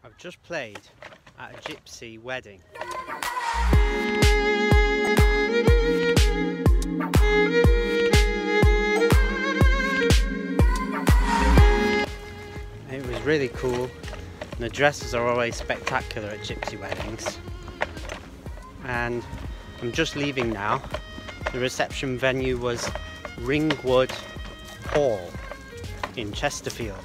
I've just played at a Gypsy wedding. It was really cool, and the dresses are always spectacular at Gypsy weddings. And I'm just leaving now. The reception venue was Ringwood Hall in Chesterfield.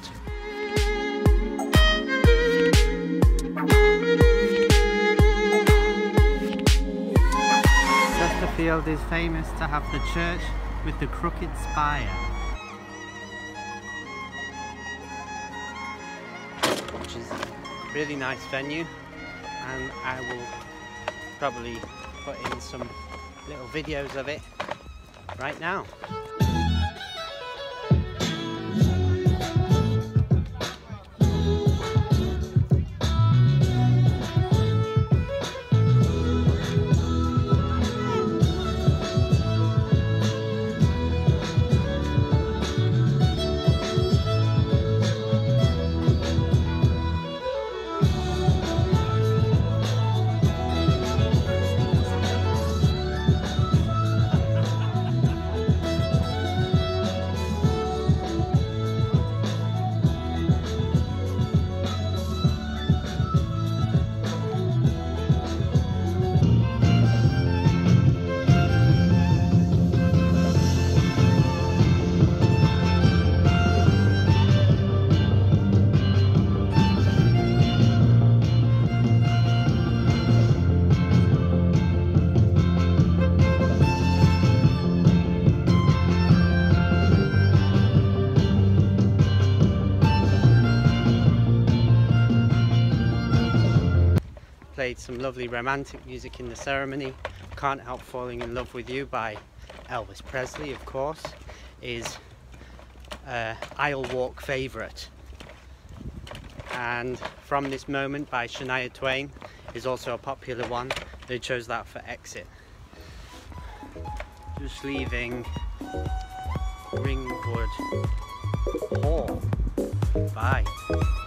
Chesterfield is famous to have the church with the crooked spire, which is a really nice venue, and I will probably put in some little videos of it right now. Played some lovely romantic music in the ceremony. Can't Help Falling in Love with You by Elvis Presley, of course, is Aisle Walk favourite. And From This Moment by Shania Twain is also a popular one. They chose that for exit. Just leaving Ringwood Hall. Bye.